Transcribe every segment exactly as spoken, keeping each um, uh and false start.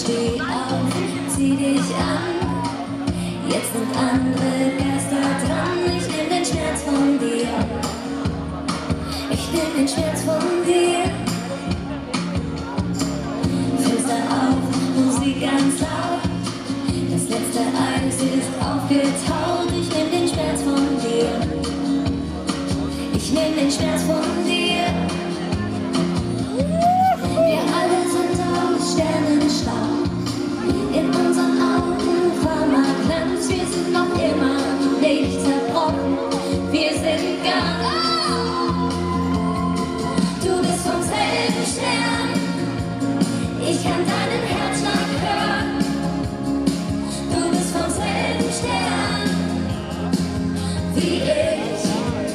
Steh auf, zieh dich an. Jetzt sind andere Geister dran. Ich nehm den Schmerz von dir. Ich nehm den Schmerz von dir. Fenster auf, Musik ganz laut. Das letzte Eis ist aufgetaut. Ich nehm den Schmerz von dir. Ich nehm den Schmerz von dir. Wir alle sind aus Sternenstaub. In unseren Augen flammer Glanz. Wir sind noch immer nicht zerbrochen. Wir sind ganz. Du bist vom selben Stern. Ich kann deinen Herzschlag hören. Du bist vom selben Stern wie ich,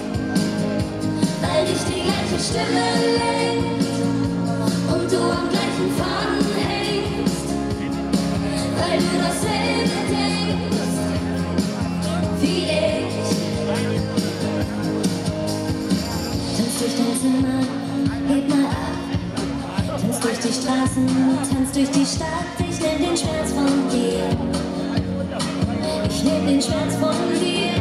weil dich die gleiche Stimme lenkt und du am gleichen Faden hängst, weil du dasselbe denkst wie ich. Tanz durch dein Zimmer, heb mal ab. Tanz durch die Straßen, tanz durch die Stadt. Ich nehm den Schmerz von dir. Ich nehm den Schmerz von dir.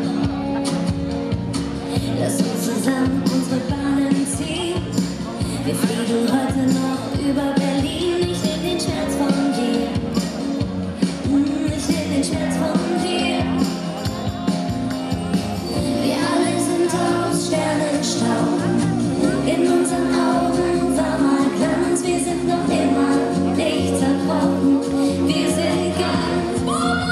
Lass uns zusammen unsere Bahnen ziehen. Wir fliegen heute noch über Berlin. Ich nehm den Schmerz von dir. Ich nehm den Schmerz von dir. Wir alle sind aus Sternenstaub. In unseren Augen warmer Glanz. Wir sind noch immer nicht zerbrochen. Wir sind ganz.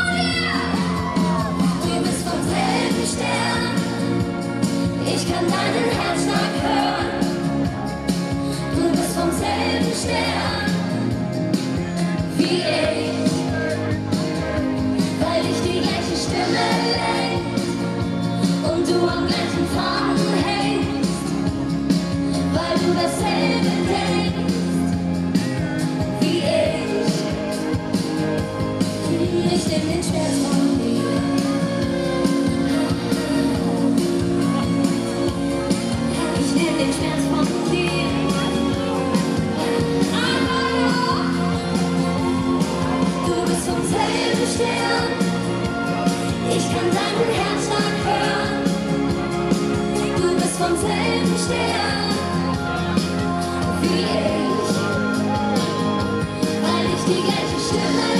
Du bist vom selben Stern. Ich kann deinen Herzschlag hören. Du bist vom selben Stern wie ich, weil dich die gleiche Stimme lenkt und du am gleichen Faden hängst, weil du dasselbe denkst wie ich. Ich nehm den Schmerz von dir. Ich nehm den Schmerz von dir. Du bist vom selben Stern. Ich kann deinen Herzschlag hören. Du bist vom selben Stern wie ich, weil ich die gleiche Stimme